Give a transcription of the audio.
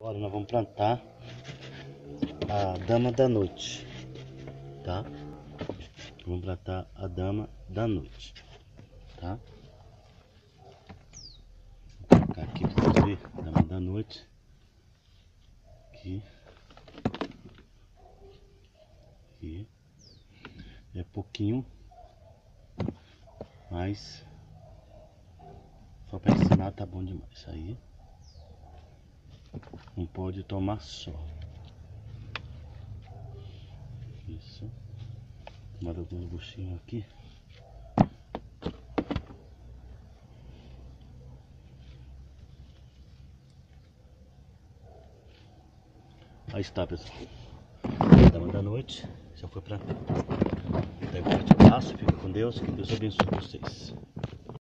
Agora nós vamos plantar a dama da noite, tá? Vamos plantar a dama da noite, tá? Vou colocar aqui pra vocês verem, dama da noite. Aqui. Aqui. É pouquinho, mas só para ensinar tá bom demais. Isso aí não pode tomar só. Isso. Mais alguns buchinhos aqui. Aí está, pessoal. Dama da noite já foi plantado. Um forte abraço, fica com Deus, que Deus abençoe vocês.